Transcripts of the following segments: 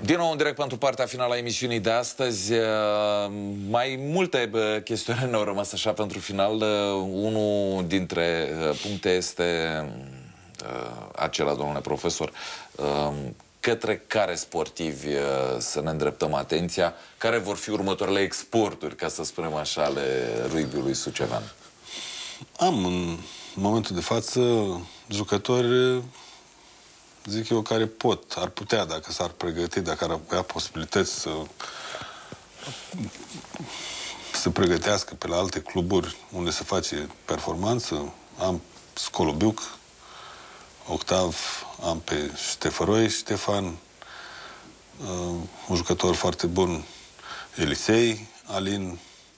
Din nou în direct pentru partea finală a emisiunii de astăzi. Mai multe chestiuni ne-au rămas așa pentru final. Unul dintre puncte este acela, domnule profesor, către care sportivi să ne îndreptăm atenția, care vor fi următoarele exporturi, ca să spunem așa, ale rugby-ului sucevan? Am în momentul de față jucători, zic eu, care ar putea, dacă s-ar pregăti, dacă ar avea posibilități să pregătească pe la alte cluburi unde se face performanță. Am Scolobiuc, Octav, am pe Ștefăroi, Ștefan, un jucător foarte bun, Elisei, Alin,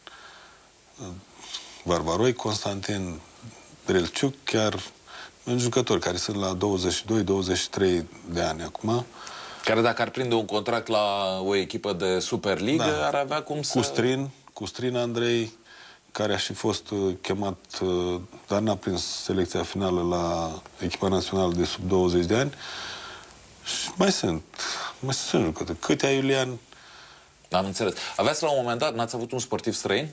Barbaroi, Constantin, Brelciuc, chiar în jucători care sunt la 22-23 de ani acum. Care dacă ar prinde un contract la o echipă de Superligă, da, ar avea cum să... Custrin Andrei, care a și fost chemat, dar n-a prins selecția finală la echipa națională de sub 20 de ani. Și mai sunt jucători. Câtea Iulian? Am înțeles. Aveați la un moment dat, n-ați avut un sportiv străin?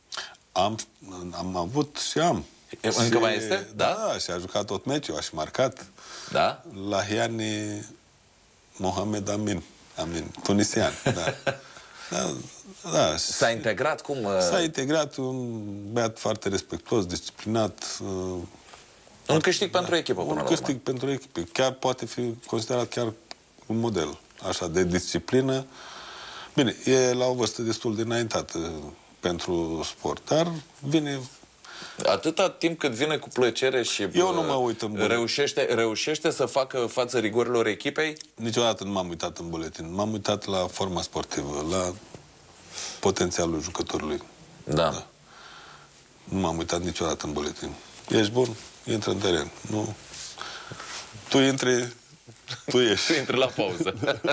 Am avut și am. Încă mai este? Da, și a jucat tot meciul, a și marcat. Da? Lahiani Mohamed Amin, tunisian, da. Da. S-a integrat cum? S-a integrat, un băiat foarte respectuos, disciplinat. Un câștig pentru echipă, până la urmă. Un câștig pentru echipă. Chiar poate fi considerat chiar un model, așa, de disciplină. Bine, e la o vârstă destul de înaintată pentru sport, dar vine... Atâta timp cât vine cu plăcere și eu nu mă uit în reușește să facă față rigorilor echipei? Niciodată nu m-am uitat în buletin. M-am uitat la forma sportivă, la potențialul jucătorului. Da. Nu m-am uitat niciodată în buletin. Ești bun? Intră în teren. Nu. Tu intri... Tu intri la pauză.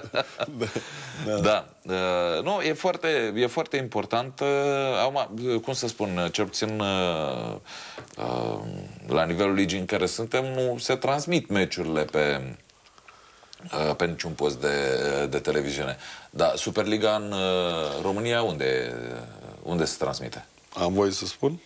Da. Nu, e foarte important. Cum să spun, cel puțin la nivelul ligii în care suntem, nu se transmit meciurile pe niciun post de televiziune. Dar Superliga în România unde se transmite? Am voie să spun?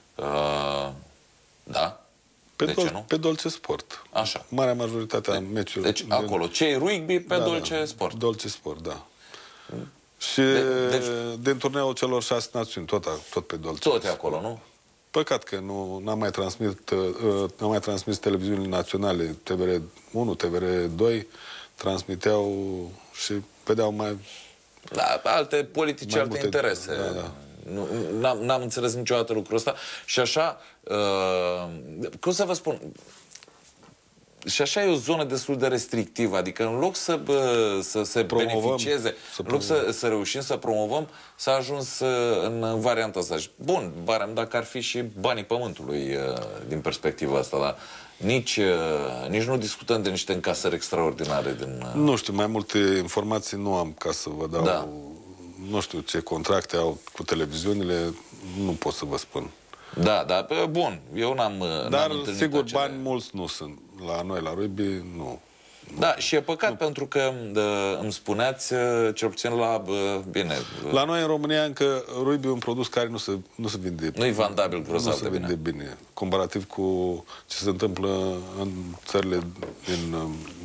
Da. De ce nu? Pe Dolce Sport. Așa. Marea majoritate a meciurilor. Deci acolo, ce e rugby pe Dolce Sport. Dolce Sport, da. Și din turneul celor 6 națiuni, tot pe Dolce. Tot e acolo, nu? Păcat că n-am mai transmis televiziunile naționale, TVR1, TVR2, transmiteau și vedeau mai... La alte politici, alte interese. Da. N-am înțeles niciodată lucrul ăsta. Și așa, cum să vă spun, și așa e o zonă destul de restrictivă. Adică în loc să se beneficieze, în loc să reușim să promovăm, s-a ajuns în varianta asta. Bun, barem dacă ar fi și banii pământului din perspectiva asta, dar nici nu discutăm de niște încasări extraordinare din... Nu știu, mai multe informații nu am ca să vă dau... Da. Nu știu ce contracte au cu televiziunile, nu pot să vă spun. Da, dar bun, eu n-am Dar, întâlnit sigur, acele... bani mulți nu sunt. La noi, la rugby, nu. Da, și e păcat pentru că îmi spuneați, cel puțin la... Bine... La noi, în România, încă rugby e un produs care nu se vinde... Nu-i vandabil grozav de bine. Nu se vinde bine. Comparativ cu ce se întâmplă în țările din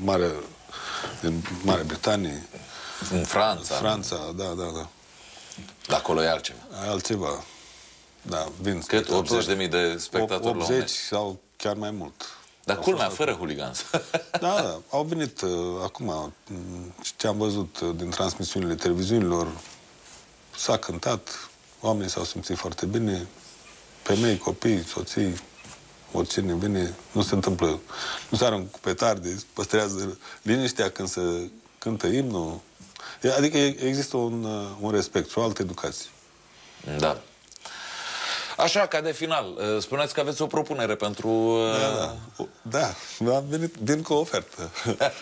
Marea Britanie. În Franța. Franța, da. De acolo e altceva. Altceva. Da, vin cât? 80.000 de spectatori 80 sau chiar mai mult. Dar culmea, fără huligans. Da, au venit acum, ce am văzut din transmisiunile televiziunilor, s-a cântat, oamenii s-au simțit foarte bine, femei, copii, soții, oricine vine, nu se întâmplă, nu se aruncă cu petarde, păstrează liniștea când se cântă imnul. Adică există un respect și o altă educație. Da. Așa, ca de final, spuneți că aveți o propunere pentru... Da, am venit din cu o ofertă.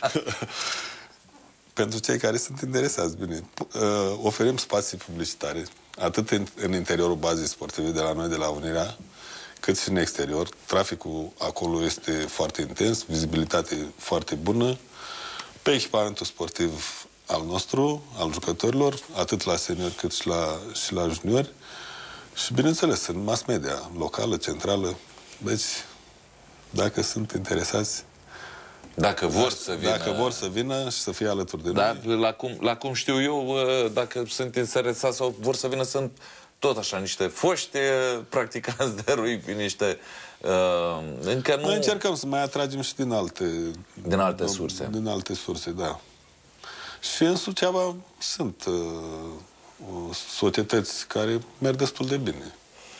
Pentru cei care sunt interesați, bine. Oferim spații publicitare, atât în interiorul bazei sportive de la noi, de la Unirea, cât și în exterior. Traficul acolo este foarte intens, vizibilitate foarte bună. Pe echipamentul sportiv al nostru, al jucătorilor, atât la seniori cât și la juniori. Și, bineînțeles, în mass media, locală, centrală. Deci, dacă sunt interesați, dacă vor să vină... Dacă vor să vină și să fie alături de da, noi. la cum știu eu, dacă sunt interesați sau vor să vină, sunt tot așa niște foști practicanți de rugby, niște... încă nu... Noi încercăm să mai atragem și din alte surse. Din alte surse, da. Și în Suceava sunt societăți care merg destul de bine.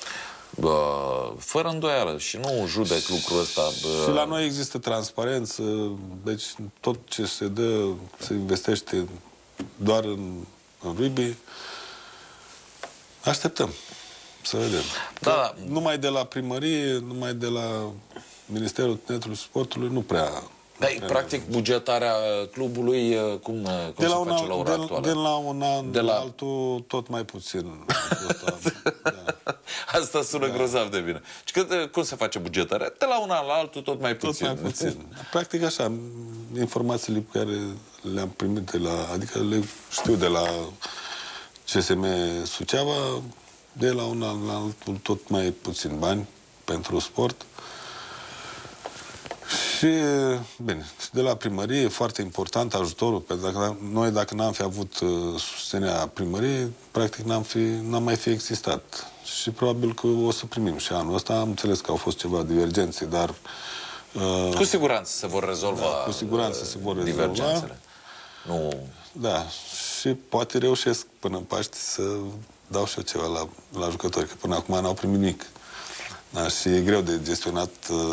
Fără îndoială și nu judec lucrul ăsta. Și la noi există transparență, deci tot ce se dă, se investește doar în rugby. Așteptăm să vedem. Da. Numai de la primărie, numai de la Ministerul Tineretului și Sportului, nu prea... Practic, bugetarea clubului, cum se face la ora actuală? De la un an la altul, tot mai puțin. Da. Asta sună grozav de bine. Cum se face bugetarea? De la un an la altul, tot mai puțin. Tot mai puțin. Practic așa, informațiile pe care le-am primit adică le știu de la CSM Suceava, de la un an la altul, tot mai puțin bani pentru sport. Și, bine, de la primărie e foarte important ajutorul, pentru că noi, dacă n-am fi avut susținerea primăriei, practic n-am mai fi existat. Și probabil că o să primim și anul ăsta. Am înțeles că au fost ceva divergențe, dar... cu siguranță se vor rezolva. Da, cu siguranță se vor rezolva. Divergențele. Nu... Da, și poate reușesc până în Paște să dau și eu ceva la jucători, că până acum n-au primit nimic. Da, și e greu de gestionat...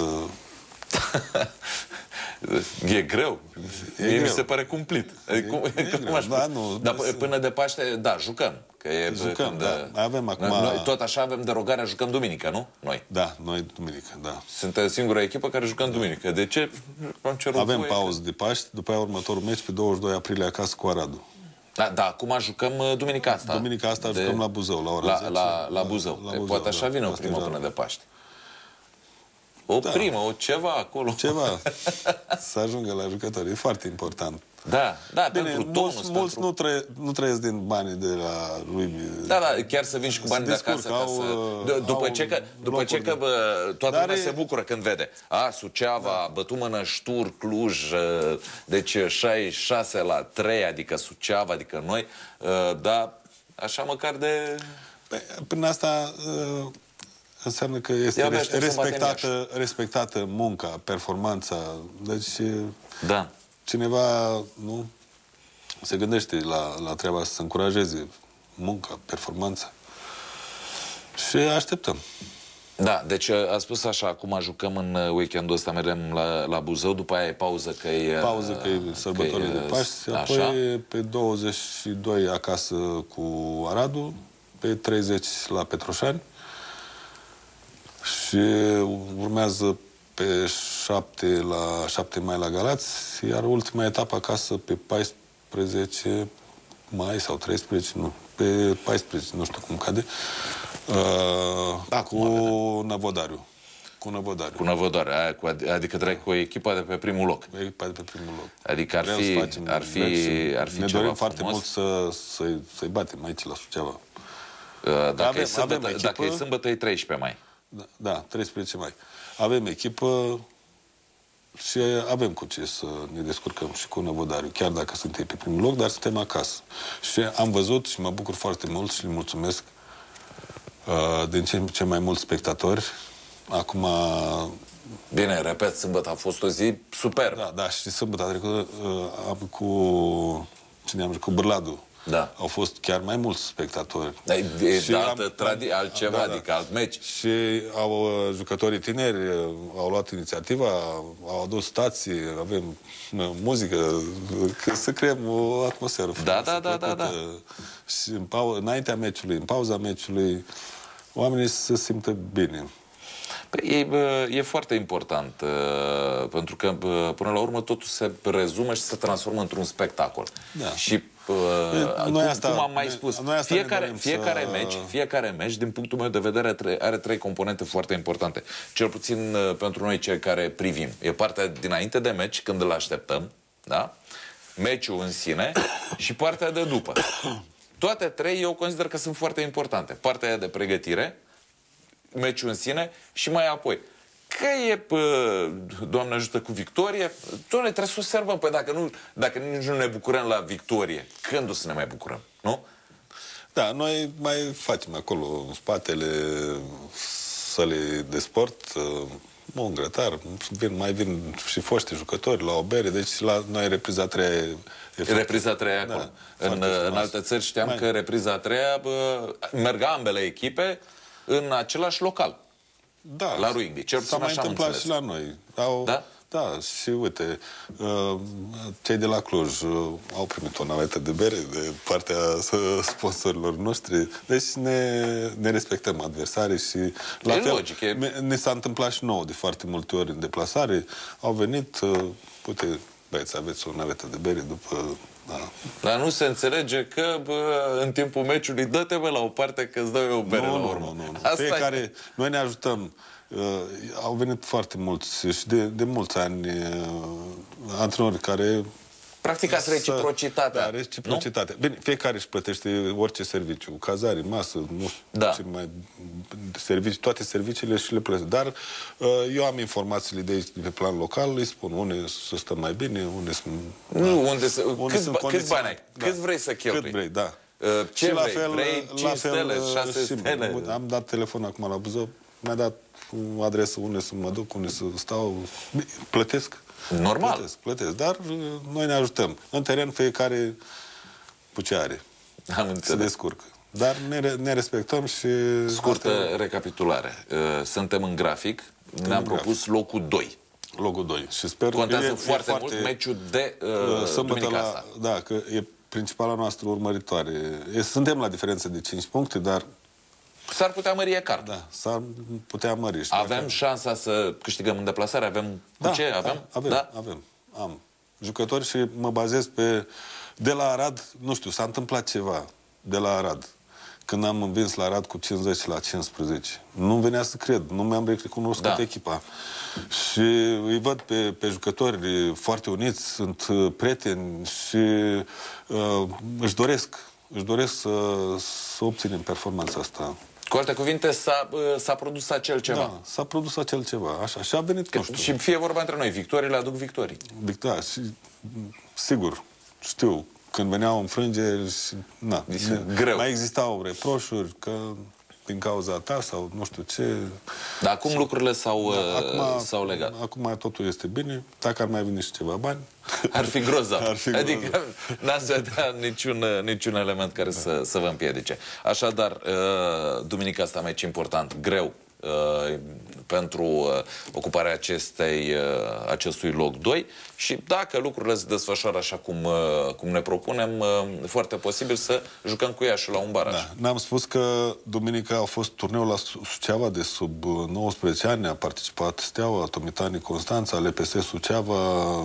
E greu. Mie mi se pare cumplit. Dar până de Paște, da, jucăm. Că jucăm, da. Avem acum... Noi tot așa avem derogarea, jucăm duminică, nu? Noi. Da, noi duminică, da. Suntem singura echipă care jucăm duminică. De ce? Avem pauză de Paște, după aia următorul meci pe 22 aprilie acasă cu Aradul. Da, acum jucăm duminica asta. Duminica asta jucăm la Buzău, la ora 10. La Buzău. Poate așa vine o primă până de Paște. O primă, o ceva acolo. Ceva. Să ajungă la jucători. E foarte important. Da, bine, pentru tonus. Mulți nu trăiesc din banii de la rugby. Da, chiar să vin și cu banii de acasă. După ce că toată lumea se bucură când vede. Suceava a bătut Mănăștur, Cluj, deci 66-3, adică Suceava, adică noi. Da, așa măcar de... Prin asta... înseamnă că este respectată munca, performanța. Deci cineva nu se gândește la treaba să încurajeze munca, performanța. Și așteptăm. Da, deci a spus așa, acum jucăm în weekendul ăsta, mergem la Buzău, după aia e pauză că e... Pauză că e sărbătorile de Paște, apoi pe 22 acasă cu Aradul, pe 30 la Petroșani, și urmează pe 7 mai la Galați, iar ultima etapă acasă pe 14 mai sau 13, nu, pe 14, nu știu cum cade, cu Năvodariu. Cu Năvodariu, adică trec cu echipa de pe primul loc. Cu echipa de pe primul loc. Adică ar fi ne ceva dorim foarte frumos. mult să-i batem aici la Suceava. Dacă e sâmbătă, e 13 mai. Da, 13 mai. Avem echipă și avem cu ce să ne descurcăm și cu Năvodariu, chiar dacă suntem pe primul loc, dar suntem acasă. Și am văzut și mă bucur foarte mult și le mulțumesc din ce mai mulți spectatori. Acum... Bine, repet, sâmbătă a fost o zi superbă. Da, și sâmbătă a trecut cu Bârladu. Da. Au fost chiar mai mulți spectatori. Altceva, adică alt meci. Și jucătorii tineri au luat inițiativa, au adus stații, avem muzică, să creăm o atmosferă frumoasă. Da. Și înaintea meciului, în pauza meciului, oamenii se simtă bine. E foarte important, pentru că până la urmă totul se rezumă și se transformă într-un spectacol. Da. Și cum am mai spus, fiecare meci, din punctul meu de vedere, are 3 componente foarte importante. Cel puțin pentru noi cei care privim. E partea dinainte de meci, când îl așteptăm, da? meciul în sine și partea de după. Toate trei eu consider că sunt foarte importante. Partea aia de pregătire, meciul în sine și mai apoi. Că e, Doamne ajută, cu victorie, Doamne, trebuie să o servăm. Păi dacă nici nu ne bucurăm la victorie, când o să ne mai bucurăm, nu? Da, noi mai facem acolo, în spatele sălii de sport, un grătar, mai vin și foști jucători la o bere, deci la noi repriza a treia e repriza a treia acolo. Da, în alte țări știam că repriza a treia merg ambele echipe în același local. Da, la rugby. Cel s-a mai întâmplat și la noi. Da? Da, și uite, cei de la Cluj au primit o navetă de bere de partea sponsorilor noștri. Deci ne respectăm adversarii și la fel, logic, ne s-a întâmplat și nouă de foarte multe ori în deplasare. Au venit, uite, băieți, aveți o navetă de bere după... Da. Dar nu se înțelege că în timpul meciului dă-te la o parte că îți dau eu o bere la urmă. Nu. Fiecare, noi ne ajutăm. Au venit foarte mulți și de mulți ani antrenori care... Practicați reciprocitatea. Da, reciprocitate. Nu? Bine, fiecare își plătește orice serviciu. Cazare, masă, nu știu ce mai... Servicii, toate serviciile și le plătesc. Dar eu am informațiile de aici, pe plan local, îi spun unde să stăm mai bine, unde sunt... Câți bani ai? Da. Cât vrei să cheltui? Cât vrei, da. Ce vrei? Vrei 5 stele, 6 stele? Am dat telefon acum la Buzău, mi-a dat o adresă unde să mă duc, unde să stau. Plătesc. Normal. Plătesc. Dar noi ne ajutăm. În teren fiecare cu ce are. Am înțeles. Se descurcă. Dar ne respectăm și... Scurtă recapitulare. Suntem în grafic. Ne-am propus locul 2. Locul 2. Și sper contează foarte mult meciul de duminica asta. Da, că e principala noastră urmăritoare. Suntem la diferență de 5 puncte, dar s-ar putea mări ecartul. Da, s-ar putea mări. Avem șansa să câștigăm în deplasare? Avem cu ce? Avem. Am jucători și mă bazez pe... De la Arad, nu știu, s-a întâmplat ceva de la Arad. Când am învins la Arad cu 50-15. Nu venea să cred. Nu mi-am recunoscut echipa. Și îi văd pe jucători foarte uniți, sunt prieteni și își doresc să obținem performanța asta. Cu alte cuvinte, s-a produs acel ceva. Da, s-a produs acel ceva, așa. Și a venit, nu știu. Și fie vorba între noi, victoriile aduc victorii. Da, și, sigur, știu, când veneau înfrângeri, greu. Mai existau reproșuri că din cauza ta sau nu știu ce. Dar acum lucrurile s-au legat. Acum totul este bine. Dacă ar mai veni și ceva bani... Ar fi grozav. Adică n-ați vedea niciun element care să vă împiedice. Așadar, duminica asta meci important, greu, pentru ocuparea acestui loc 2 și dacă lucrurile se desfășoară așa cum ne propunem, foarte posibil să jucăm cu Iașul la un baraj. Da. N-am spus că duminica a fost turneul la Suceava de sub 19 ani, a participat Steaua, Tomitanii Constanța, LPS Suceava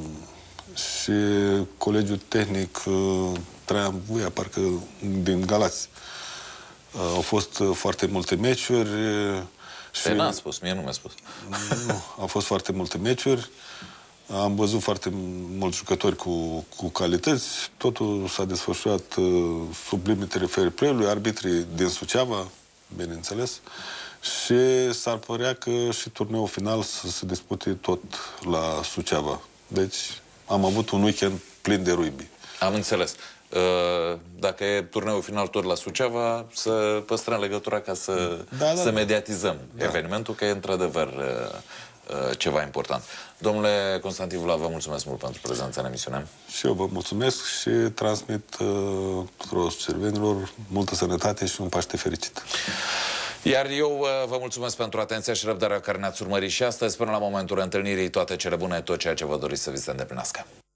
și Colegiul Tehnic Traian Vuia, parcă din Galați. Au fost foarte multe meciuri. Și... n-am spus, mie nu mi-a spus. Nu, au fost foarte multe meciuri. Am văzut foarte mulți jucători cu calități. Totul s-a desfășurat sub limitele fair play-ului, arbitrii din Suceava, bineînțeles. Și s-ar părea că și turneul final să se dispute tot la Suceava. Deci am avut un weekend plin de rugby. Am înțeles. Dacă e turneul final tot la Suceava, să păstrăm legătura ca să mediatizăm evenimentul, că e într-adevăr ceva important. Domnule Constantin Vlad, vă mulțumesc mult pentru prezența în emisiune. Și eu vă mulțumesc și transmit tuturor cervenilor multă sănătate și un Paște fericit. Iar eu vă mulțumesc pentru atenția și răbdarea care ne-ați urmărit și astăzi. Până la momentul întâlnirii, toate cele bune, tot ceea ce vă doriți să vi se îndeplinească.